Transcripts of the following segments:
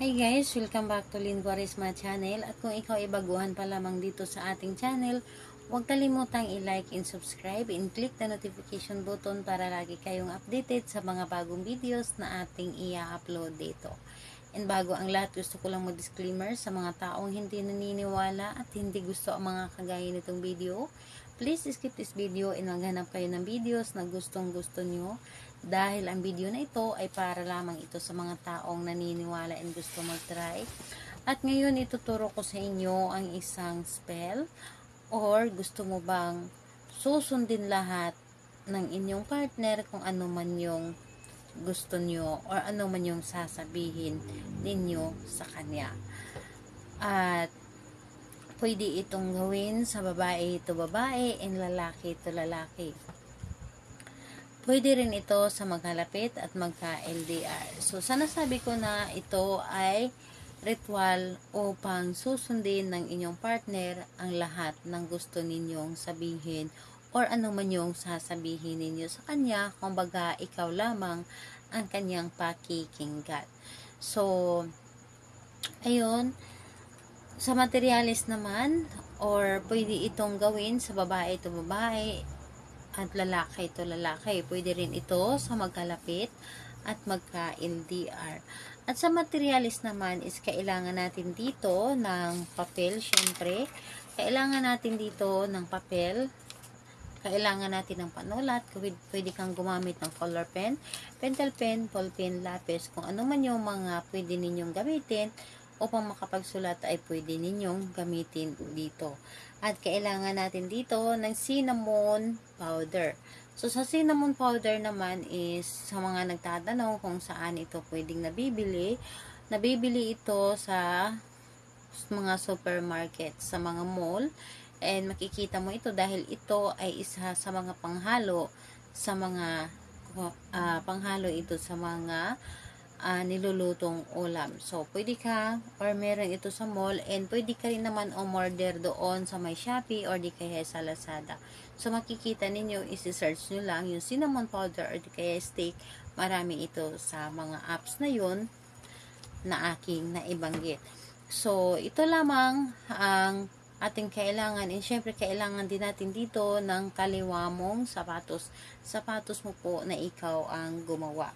Hi guys! Welcome back to Lynn Guarisma channel. At kung ikaw ay baguhan pa lamang dito sa ating channel, huwag kalimutang i-like and subscribe and click the notification button para lagi kayong updated sa mga bagong videos na ating i-upload dito. And bago ang lahat, gusto ko lang mag-disclaimer sa mga taong hindi naniniwala at hindi gusto ang mga kagaya nitong video. Please skip this video and maghanap kayo ng videos na gustong gusto nyo, dahil ang video na ito ay para lamang ito sa mga taong naniniwala and gusto mag-try. At ngayon ituturo ko sa inyo ang isang spell, or gusto mo bang susundin lahat ng inyong partner kung ano man yung gusto nyo or ano man yung sasabihin ninyo sa kanya. At pwede itong gawin sa babae ito babae and lalaki ito lalaki. Pwede rin ito sa magkalapit at magka-LDR. So, sana sabi ko na ito ay ritual upang susundin ng inyong partner ang lahat ng gusto ninyong sabihin or ano man yung sasabihin ninyo sa kanya, kumbaga ikaw lamang ang kanyang pakikinggan. So, ayun, sa materialis naman, or pwede itong gawin sa babae ito babae at lalaki ito lalaki. Pwede rin ito sa magkalapit at magka-LDR. At sa materialis naman is kailangan natin dito ng papel, syempre. Kailangan natin dito ng papel. Kailangan natin ng panulat. Pwede kang gumamit ng color pen, pentel pen, ball pen, lapis, kung ano man yung mga pwede ninyong gamitin upang makapagsulat ay pwede ninyong gamitin dito. At kailangan natin dito ng cinnamon powder. So, sa cinnamon powder naman is sa mga nagtatanong kung saan ito pwedeng nabibili. Nabibili ito sa mga supermarket, sa mga mall. And makikita mo ito dahil ito ay isa sa mga panghalo sa mga panghalo ito sa mga nilulutong ulam. So, pwede ka or meron ito sa mall, and pwede ka rin naman umorder doon sa may Shopee or di kaya sa Lazada. So, makikita ninyo, isi-search nyo lang yung cinnamon powder or di kaya steak. Marami ito sa mga apps na yun na aking naibanggit. So, ito lamang ang ating kailangan. And syempre, kailangan din natin dito ng kaliwa mong sapatos. Sapatos mo po na ikaw ang gumawa.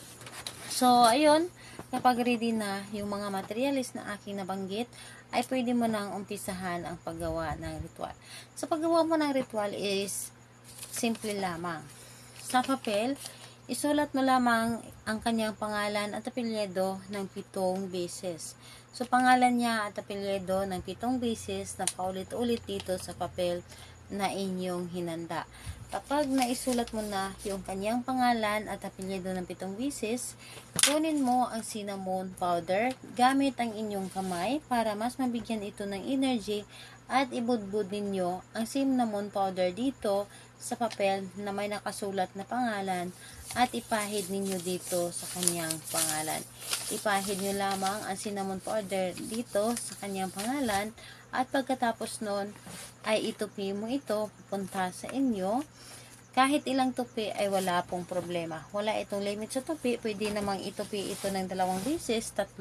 So, ayun, kapag ready na yung mga materialis na aking nabanggit, ay pwede mo nang umpisahan ang paggawa ng ritual. Sa paggawa mo ng ritual is simple lamang. Sa papel, isulat mo lamang ang kanyang pangalan at apelyido ng 7 beses. So, pangalan niya at apelyido ng 7 beses na paulit-ulit dito sa papel na inyong hinanda. Kapag naisulat mo na yung kanyang pangalan at apelyido ng 7 beses, kunin mo ang cinnamon powder gamit ang inyong kamay para mas mabigyan ito ng energy, at ibudbud ninyo ang cinnamon powder dito sa papel na may nakasulat na pangalan at ipahid ninyo dito sa kanyang pangalan. Ipahid nyo lamang ang cinnamon powder dito sa kanyang pangalan, at pagkatapos nun ay itupi mo ito pupunta sa inyo. Kahit ilang tupi ay wala pong problema. Wala itong limit sa tupi. Pwede namang itupi ito ng 2 beses, 3.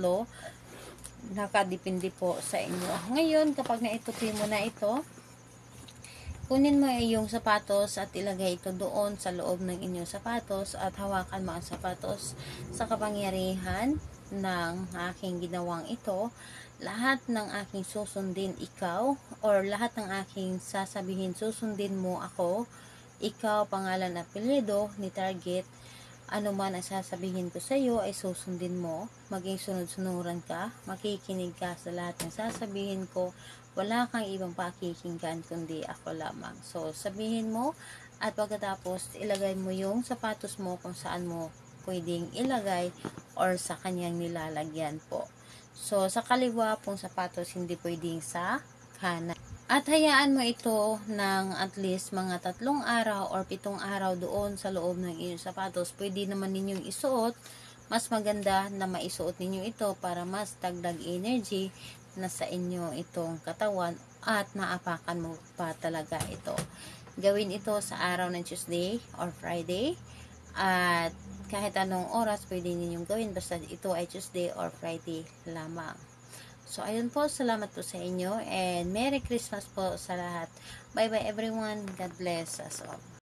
Nakadepende po sa inyo. Ngayon, kapag naitupi mo na ito, kunin mo yung sapatos at ilagay ito doon sa loob ng inyong sapatos at hawakan mo ang sapatos. Sa kapangyarihan ng aking ginawang ito, lahat ng aking susundin ikaw, or lahat ng aking sasabihin susundin mo ako, ikaw, pangalan at apelyido ni target, ano man ang sasabihin ko sa iyo ay susundin mo, maging sunod-sunuran ka, makikinig ka sa lahat ng sasabihin ko, wala kang ibang pakikinggan kundi ako lamang. So, sabihin mo, at pagkatapos ilagay mo yung sapatos mo kung saan mo pwedeng ilagay or sa kanyang nilalagyan po. So, sa kaliwa pong sapatos, hindi pwedeng sa kanan. At hayaan mo ito ng at least mga 3 araw or 7 araw doon sa loob ng inyong sapatos. Pwede naman ninyong isuot. Mas maganda na maisuot ninyo ito para mas dagdag energy na sa inyo itong katawan at maapakan mo pa talaga ito. Gawin ito sa araw ng Tuesday or Friday. At kahit anong oras pwede ninyong gawin, basta ito ay Tuesday or Friday lamang. So, ayun po, salamat po sa inyo and Merry Christmas po sa lahat. Bye bye everyone. God bless us all.